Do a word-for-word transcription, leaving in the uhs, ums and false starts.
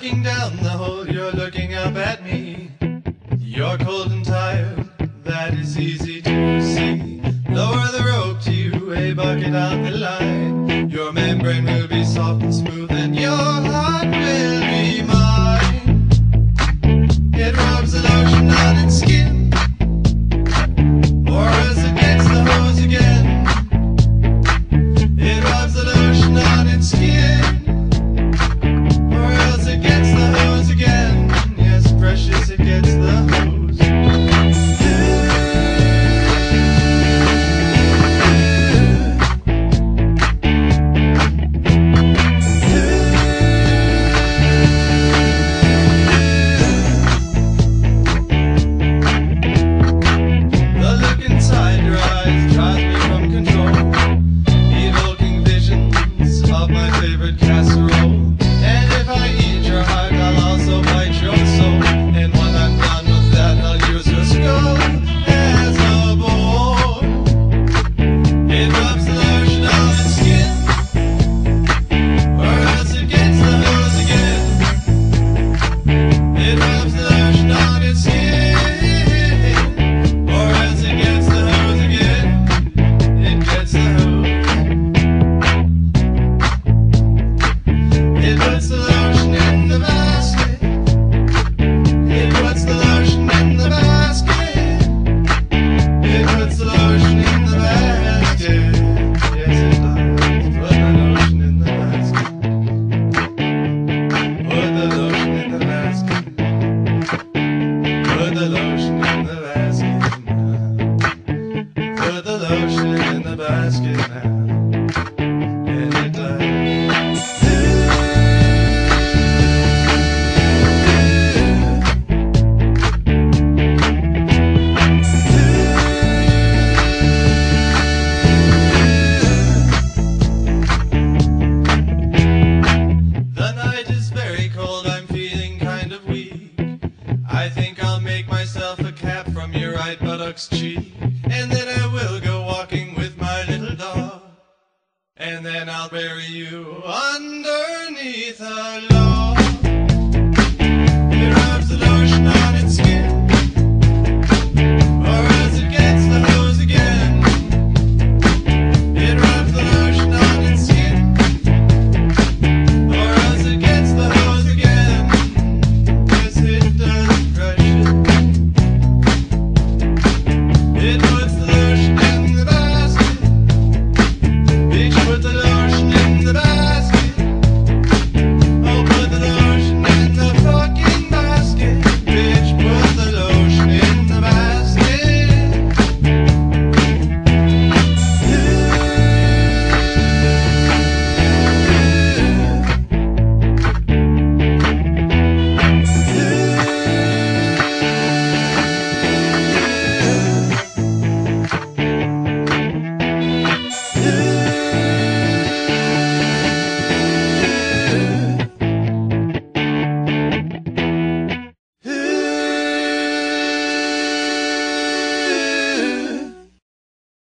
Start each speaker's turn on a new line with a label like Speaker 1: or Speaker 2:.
Speaker 1: looking down the hole, you're looking up at me. You're cold and tired, that is easy to see. Lower the rope to you, a bucket on the line. Your membrane will be soft and smooth, and your heart will be mine. It rubs the lotion on its skin, or else it gets the hose again. It rubs the lotion on its skin, or else it gets the hose again. Yes, precious, it gets the hose. Cheek, and then I will go walking with my little dog, and then I'll bury you underneath a log.